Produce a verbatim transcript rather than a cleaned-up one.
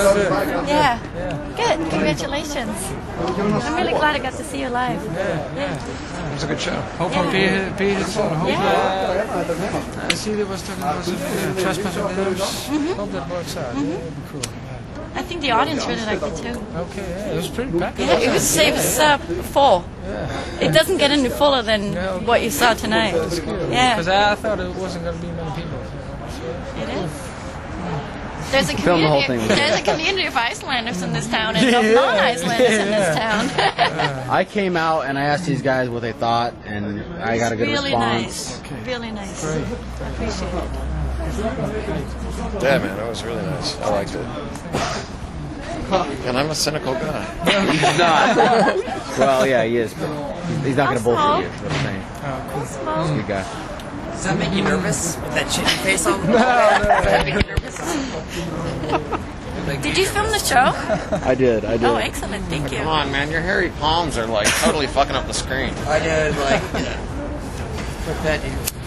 that's it. Yeah. Yeah. Good. Congratulations. I'm really glad I got to see you live. Yeah, yeah. It was a good show. Hope Yeah. for be be here soon. Hope Yeah. uh, I see there was talking about some uh, trespassing games. Mm-hmm. Hope that works out. Mm-hmm. Yeah, it'd be cool. Yeah. I think the audience really liked it too. Okay, yeah, it was pretty packed. Yeah, it was, it was uh, full. Yeah. It doesn't get any fuller than Yeah, okay. what you saw tonight. That's good. Yeah. Because I thought it wasn't going to be many people. So. It is. There's a Film the whole community. thing. There's a community of Icelanders in this town and of Yeah. non-Icelanders in this town. I came out and I asked these guys what they thought, and I got a good really response. nice. Okay. Really nice. Great. I appreciate it. Yeah, man, it was really nice. I liked it. And I'm a cynical guy. He's not. Well, yeah, he is, but he's not going to I'll bullshit you. Is what I'm saying. Well, He's a good guy. Does that make you nervous? With that shitty face on? No, Does that no. make you nervous? did you film the show? I did, I did. Oh, excellent. Thank you. Come on, man, your hairy palms are like totally fucking up the screen. I did, like, put that in.